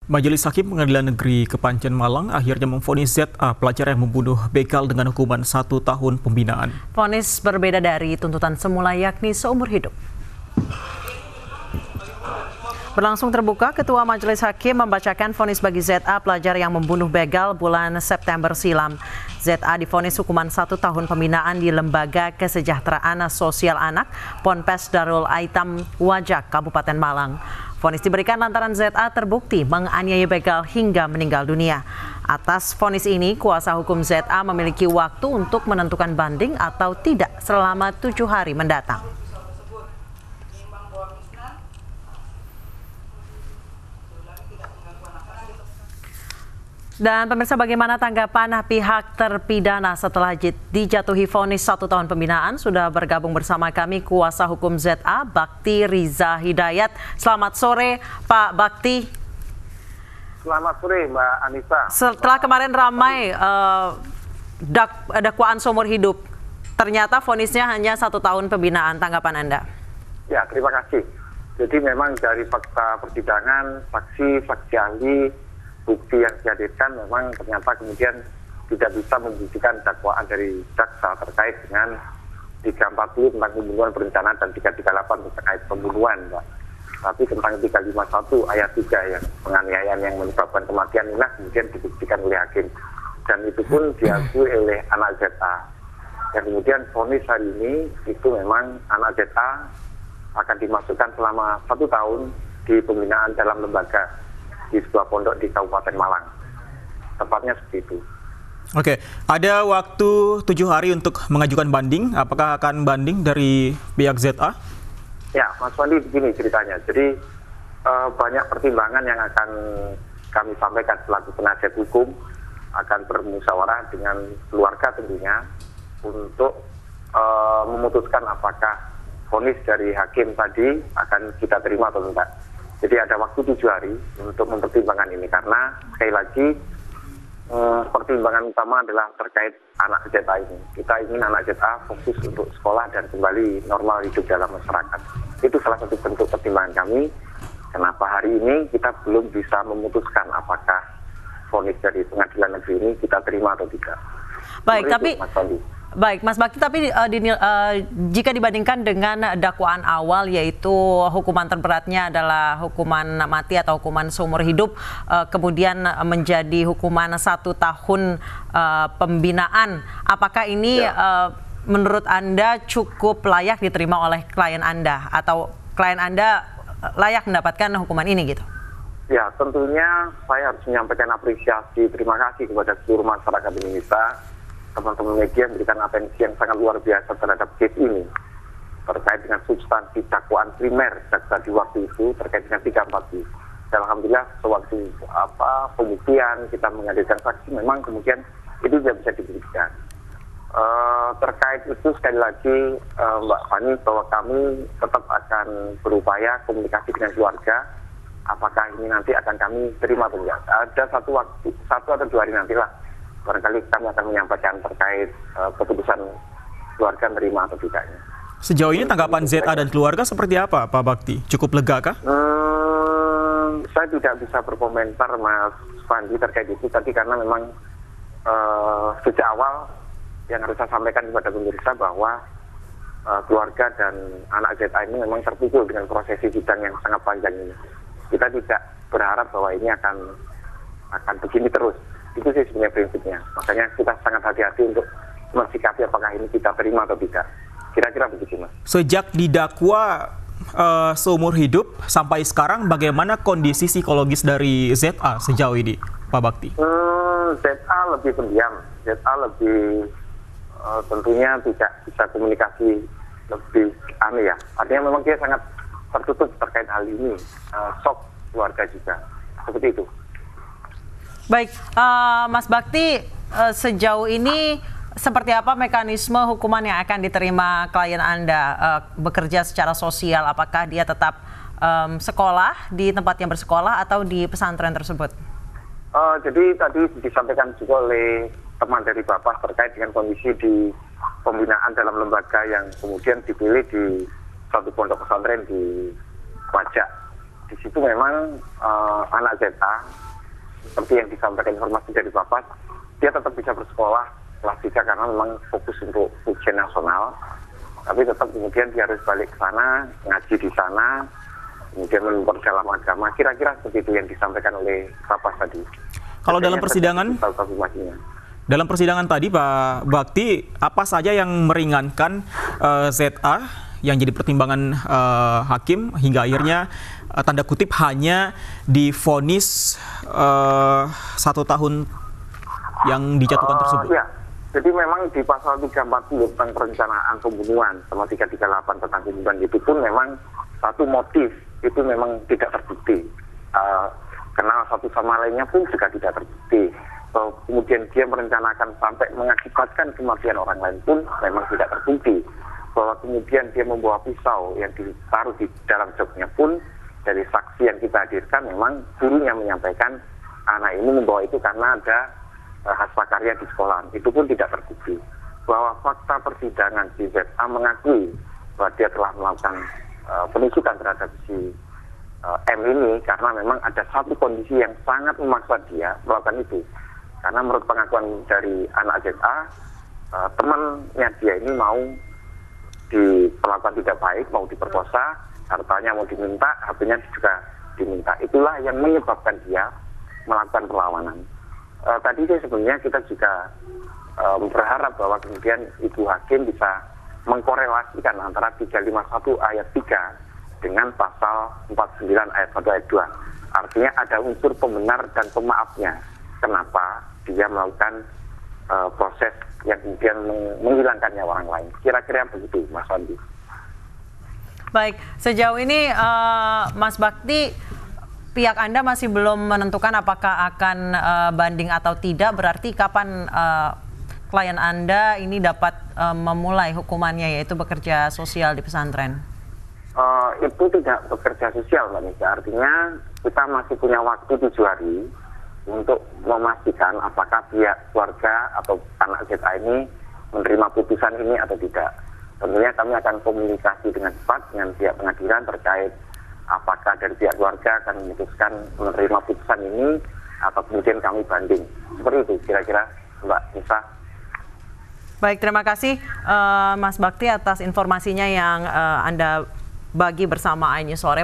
Majelis Hakim Pengadilan Negeri Kepanjen Malang akhirnya memvonis ZA, pelajar yang membunuh begal dengan hukuman 1 tahun pembinaan. Vonis berbeda dari tuntutan semula, yakni seumur hidup. Berlangsung terbuka, Ketua Majelis Hakim membacakan vonis bagi ZA, pelajar yang membunuh begal bulan September silam. ZA divonis hukuman 1 tahun pembinaan di Lembaga Kesejahteraan Sosial Anak, Ponpes Darul Aitam, Wajak, Kabupaten Malang. Vonis diberikan lantaran ZA terbukti menganiaya begal hingga meninggal dunia. Atas vonis ini, kuasa hukum ZA memiliki waktu untuk menentukan banding atau tidak selama 7 hari mendatang. Dan pemirsa, bagaimana tanggapan pihak terpidana setelah dijatuhi vonis 1 tahun pembinaan? Sudah bergabung bersama kami kuasa hukum ZA, Bakti Riza Hidayat. Selamat sore, Pak Bakti. Selamat sore, Mbak Anissa. Setelah kemarin ramai dakwaan seumur hidup, ternyata vonisnya hanya 1 tahun pembinaan. Tanggapan Anda? Ya, terima kasih. Jadi memang dari fakta persidangan, saksi ahli, bukti yang dihadirkan memang ternyata kemudian tidak bisa membuktikan dakwaan dari jaksa terkait dengan 340 tentang pembunuhan berencana dan 338 terkait pembunuhan, Mbak. Tapi tentang 351 ayat 3 yang penganiayaan yang menyebabkan kematian inilah kemudian dibuktikan oleh hakim. Dan itu pun diakui oleh anak ZA. Dan kemudian vonis hari ini itu memang anak ZA akan dimasukkan selama 1 tahun di pembinaan dalam lembaga di sebuah pondok di Kabupaten Malang. Tepatnya seperti itu. Oke, ada waktu 7 hari untuk mengajukan banding. Apakah akan banding dari pihak ZA? Ya, Mas Wandi, begini ceritanya. Jadi banyak pertimbangan yang akan kami sampaikan selaku penasihat hukum, akan bermusyawarah dengan keluarga tentunya untuk memutuskan apakah vonis dari hakim tadi akan kita terima atau tidak. Jadi ada waktu 7 hari untuk mempertimbangkan ini, karena sekali lagi pertimbangan utama adalah terkait anak ZA ini. Kita ingin anak ZA fokus untuk sekolah dan kembali normal hidup dalam masyarakat. Itu salah satu bentuk pertimbangan kami. Kenapa hari ini kita belum bisa memutuskan apakah vonis dari pengadilan negeri ini kita terima atau tidak. Baik, tapi Mas Bakti, tapi jika dibandingkan dengan dakwaan awal, yaitu hukuman terberatnya adalah hukuman mati atau hukuman seumur hidup, kemudian menjadi hukuman 1 tahun pembinaan, apakah ini menurut Anda cukup layak diterima oleh klien Anda, atau klien Anda layak mendapatkan hukuman ini gitu? Ya, tentunya saya harus menyampaikan apresiasi, terima kasih kepada seluruh masyarakat Indonesia, teman-teman media memberikan atensi yang sangat luar biasa terhadap case ini terkait dengan substansi dakwaan primer jaksa di waktu itu terkait dengan 340. Dan alhamdulillah sewaktu pembuktian kita menghadirkan saksi, memang kemudian itu tidak bisa dibuktikan. Terkait itu sekali lagi Mbak Fani, bahwa kami tetap akan berupaya komunikasi dengan keluarga, apakah ini nanti akan kami terima atau tidak. Ada 1 atau 2 hari nantilah barangkali kami akan menyampaikan terkait keputusan keluarga menerima atau tidaknya. Sejauh ini tanggapan ZA dan keluarga seperti apa, Pak Bakti? Cukup lega kah? Saya tidak bisa berkomentar, Mas Fandi, terkait itu tadi, karena memang sejak awal yang harus saya sampaikan kepada pemirsa bahwa keluarga dan anak ZA ini memang terpukul dengan prosesi sidang yang sangat panjang ini. Kita tidak berharap bahwa ini akan begini terus. Itu sih sebenarnya prinsipnya. Makanya kita sangat hati-hati untuk mensikapi apakah ini kita terima atau tidak. Kira-kira begitu, Mas. Sejak didakwa seumur hidup sampai sekarang, bagaimana kondisi psikologis dari ZA sejauh ini, Pak Bakti? ZA lebih pendiam. ZA lebih tentunya tidak bisa komunikasi lebih aneh ya. Artinya memang dia sangat tertutup terkait hal ini. Shock keluarga juga. Seperti itu. Baik, Mas Bakti, sejauh ini seperti apa mekanisme hukuman yang akan diterima klien Anda? Bekerja secara sosial, apakah dia tetap sekolah di tempat yang bersekolah atau di pesantren tersebut? Jadi tadi disampaikan juga oleh teman dari Bapak terkait dengan kondisi di pembinaan dalam lembaga yang kemudian dipilih di satu pondok pesantren di Wajak. di situ memang anak ZA, seperti yang disampaikan informasi dari Bapak, dia tetap bisa bersekolah kelas 3 karena memang fokus untuk ujian nasional. Tapi tetap kemudian dia harus balik ke sana, ngaji di sana, kemudian memperdalam agama. Kira-kira seperti itu yang disampaikan oleh Bapak tadi. Kalau dalam persidangan, tadi Pak Bakti, apa saja yang meringankan ZA yang jadi pertimbangan hakim hingga akhirnya tanda kutip hanya divonis 1 tahun yang dijatuhkan tersebut? Ya, jadi memang di pasal 340 tentang perencanaan pembunuhan sama 338 tentang pembunuhan itu pun memang satu motif itu memang tidak terbukti. Kenal satu sama lainnya pun juga tidak terbukti. Kemudian dia merencanakan sampai mengakibatkan kematian orang lain pun memang tidak terbukti. Bahwa kemudian dia membawa pisau yang ditaruh di dalam joknya pun dari saksi yang kita hadirkan memang gurunya menyampaikan anak ini membawa itu karena ada hasil karya di sekolah. Itu pun tidak terbukti. Bahwa fakta persidangan si ZA mengakui bahwa dia telah melakukan penusukan terhadap si M ini karena memang ada satu kondisi yang sangat memaksa dia melakukan itu. Karena menurut pengakuan dari anak ZA, temannya dia ini mau diperlakukan tidak baik, mau diperkosa, hartanya mau diminta, HP-nya juga diminta. Itulah yang menyebabkan dia melakukan perlawanan. Tadi sebenarnya kita juga berharap bahwa kemudian Ibu Hakim bisa mengkorelasikan antara 351 ayat 3 dengan pasal 49 ayat 1 ayat 2. Artinya ada unsur pembenar dan pemaafnya. Kenapa dia melakukan proses yang kemudian menghilangkan nyawa orang lain. Kira-kira begitu, Mas Andi. Baik, sejauh ini Mas Bakti, pihak Anda masih belum menentukan apakah akan banding atau tidak. Berarti kapan klien Anda ini dapat memulai hukumannya, yaitu bekerja sosial di pesantren? Itu tidak bekerja sosial, Mbak Nisha. Artinya kita masih punya waktu 7 hari untuk memastikan apakah pihak keluarga atau anak ZA ini menerima putusan ini atau tidak. Tentunya kami akan komunikasi dengan cepat dengan pihak pengadilan terkait apakah dari pihak keluarga akan memutuskan menerima putusan ini atau kemudian kami banding. Seperti itu kira-kira, Mbak Nisa. Baik, terima kasih Mas Bakti atas informasinya yang Anda bagi bersama iNews Sore.